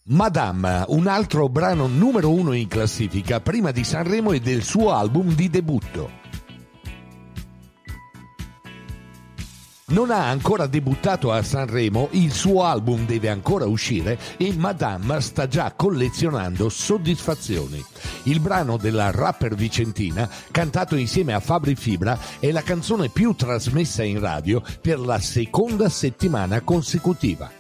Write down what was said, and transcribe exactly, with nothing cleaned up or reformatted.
Madame, un altro brano numero uno in classifica prima di Sanremo e del suo album di debutto. Non ha ancora debuttato a Sanremo, il suo album deve ancora uscire e Madame sta già collezionando soddisfazioni. Il brano della rapper vicentina, cantato insieme a Fabri Fibra, è la canzone più trasmessa in radio per la seconda settimana consecutiva.